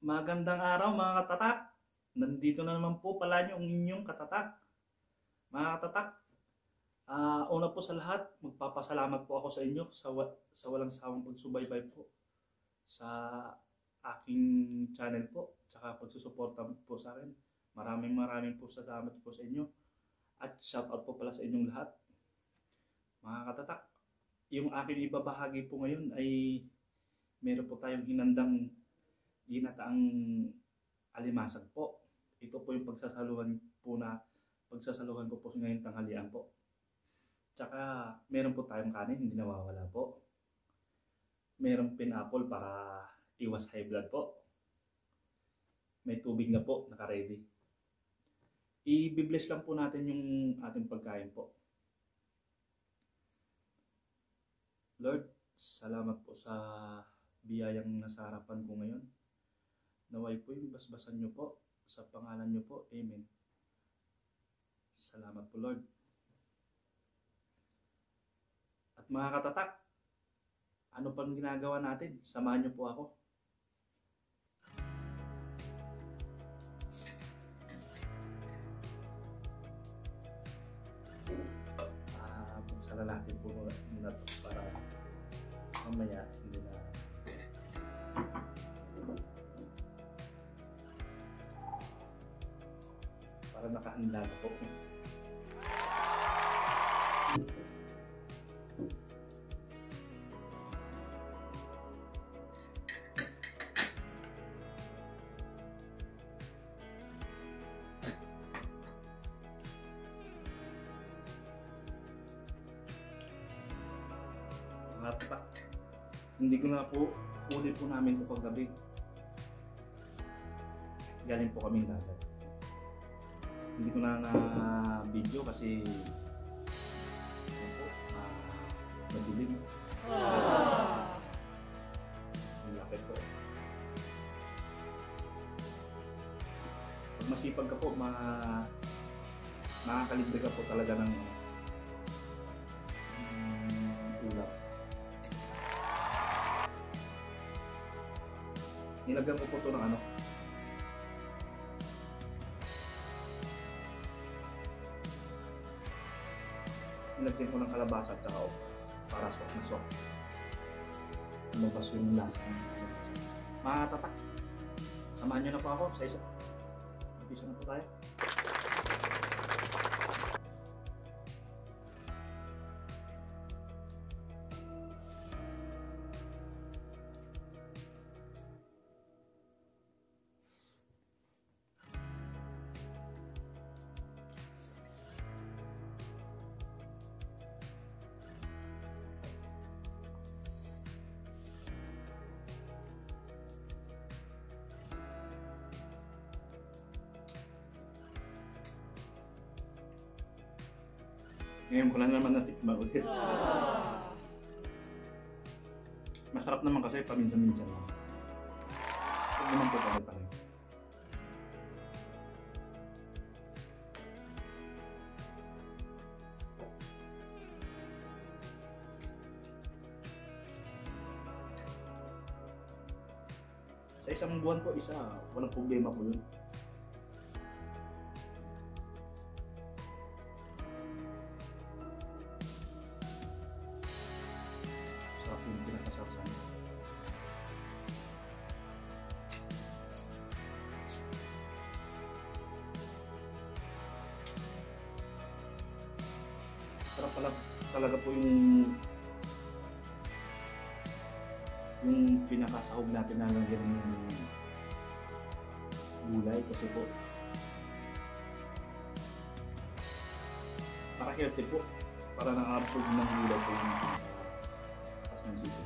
Magandang araw mga katatak. Nandito na naman po pala yung inyong katatak. Mga katatak, una po sa lahat, magpapasalamat po ako sa inyo sa walang sawang pagsubaybay po sa aking channel po, tsaka pagsusuporta po sa akin. Maraming po salamat po sa inyo. At shoutout po pala sa inyong lahat. Mga katatak, yung aking ibabahagi po ngayon ay meron po tayong hinandang ginataang alimasag po. Ito po yung pagsasaluhan ko po ngayong tanghalian po. Tsaka meron po tayong kanin, hindi nawawala po. Merong pineapple para iwas high blood po. May tubig na po, naka-ready. I-bless lang po natin yung ating pagkain po. Lord, salamat po sa biyayang nasa harapan ko ngayon. Naway po yung basbasan nyo po. Sa pangalan nyo po. Amen. Salamat po, Lord. At mga katatak, ano pang ginagawa natin? Samahan nyo po ako. Buksan na natin po muna para mamaya hindi na para nakahanda na po. Hindi ko na po huli po namin ito kagabi. Galing po kaming dagat. Hindi ko na video kasi madilim. Ang laki po. Pag masipag ka po, makakalibre ka po talaga ng ulap. Nilagyan ko po ito ng nilagyan ko ng kalabasa at saka para swak na swak. Lumabas yung lasa. Mga tatak, samahan nyo na po ako sa isa. Umpisa na po tayo. Ngayon ko lang naman natikman ulit. Masarap naman kasi paminsan-minsan lang. Huwag naman po pangit-pangit. Sa isang buwan po, walang problema po yun. Yung pinakasarsan. Sarap pala talaga po yung pinakasahog natin na lang ganun yung gulay kasi po para healthy po, para nang-absorb ng gulay po yung ng sipon.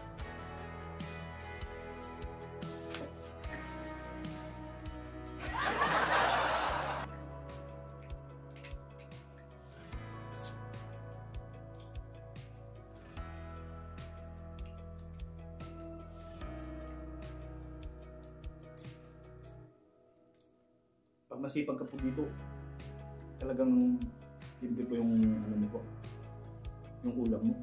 Pag masipag ka po dito, talagang libre po yung mo po, yung ulam mo.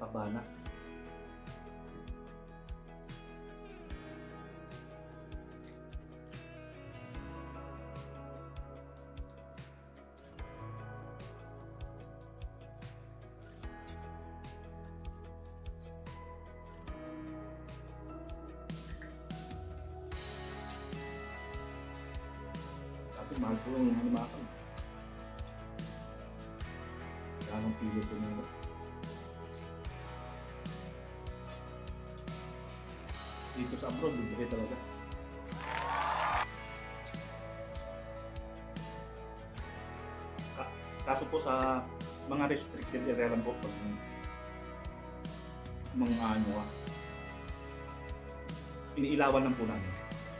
Haba na. Sabi, mahal po yung halimakan. Ganong pili po nyo. Dito sa abroad, bibigay talaga. Kaso po sa mga restricted area lang po pag mga ano iniilawan lang po namin.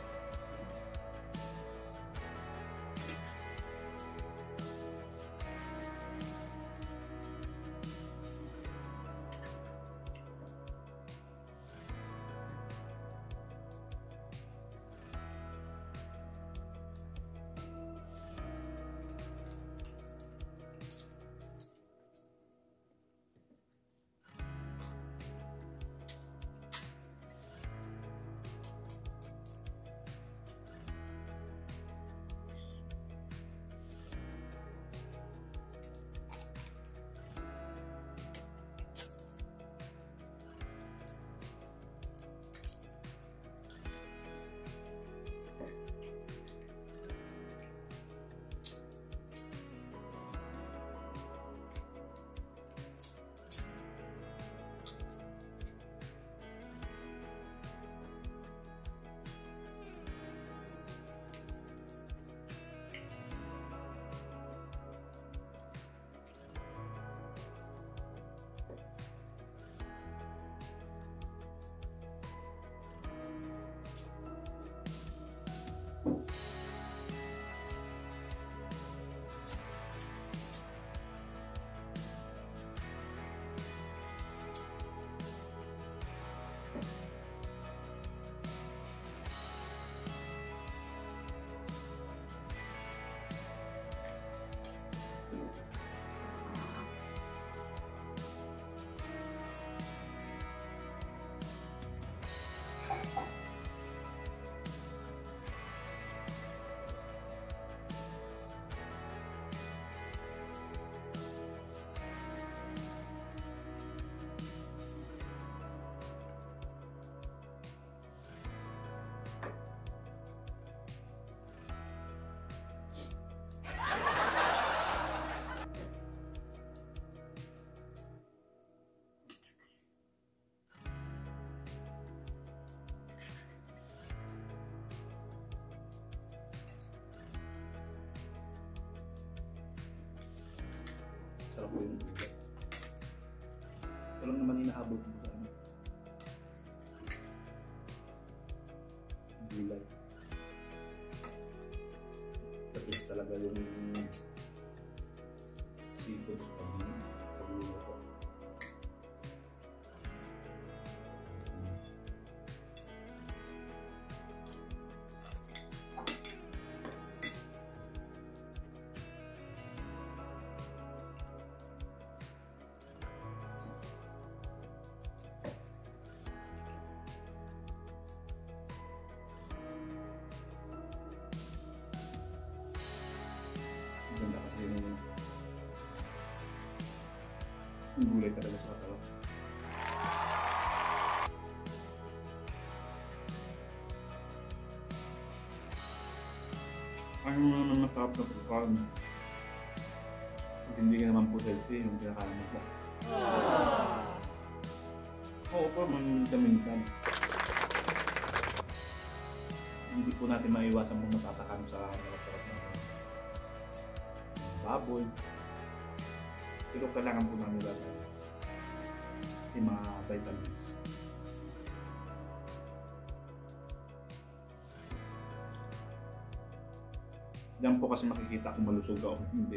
Sarap po yung ulo. Ito lang naman hinahabol ko sa ano. Gulay. Tapos talaga yung seafood sa ulo ko. Ganda kasi yung gulay talaga sa katawan. Ano naman masarap na pagkakaan? Pag hindi ka naman po healthy, yung kinakain mo po. Oo po, minsan. Hindi po natin maiwasan mong matatakam sa masarap na baboy. Pero kailangan po namin lagay yung mga vitamins. Diyan po kasi makikita kung malusog ako, hindi.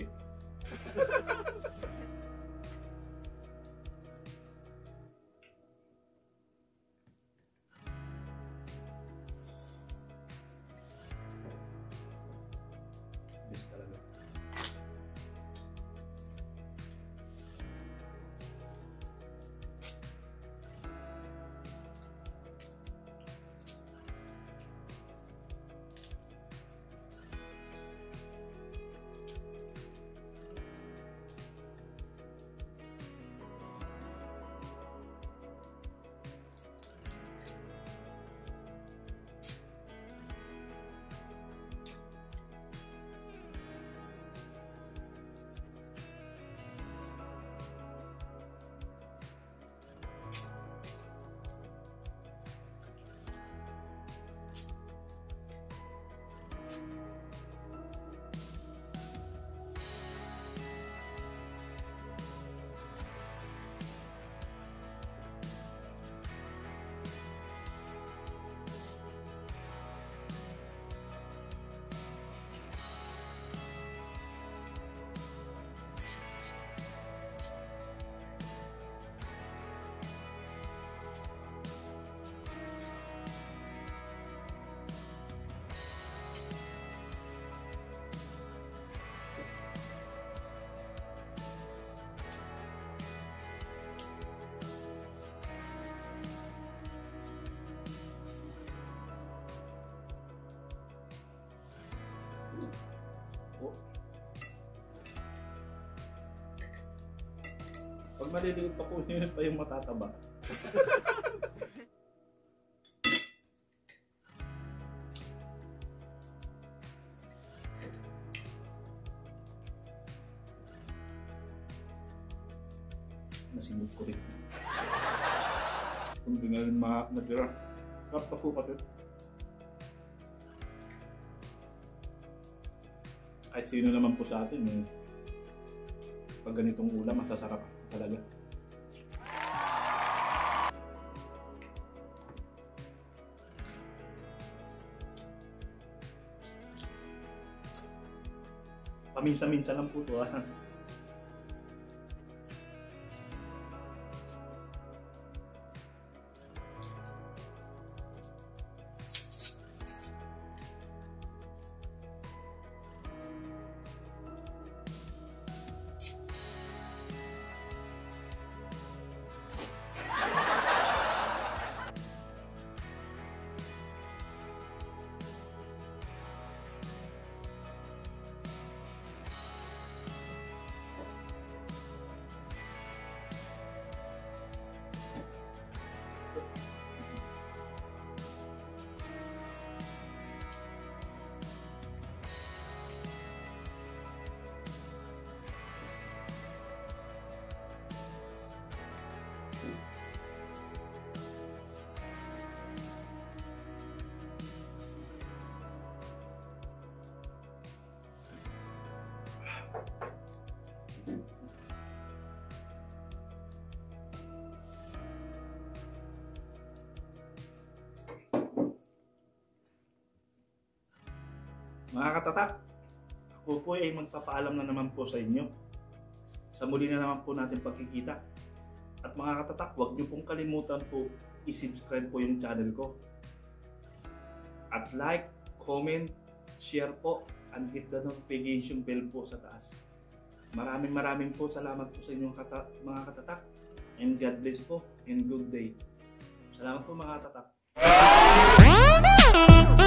Best talaga. po. Pag maliliit pa po yun pa yung matataba. Nasimot ko rin. Kung di nga rin natira. Sarap na po kasi. Kahit sino naman po sa atin, pag ganitong ulam, masasarap talaga. Paminsan-minsan lang po ito. Mga katatak, ako po ay magpapaalam na naman po sa inyo. Sa muli na naman po natin pagkikita. At mga katatak, huwag niyo pong kalimutan po i-subscribe po yung channel ko. At like, comment, share po, and hit the notification bell po sa taas. Maraming po salamat po sa inyong mga katatak. And God bless po and good day. Salamat po mga katatak.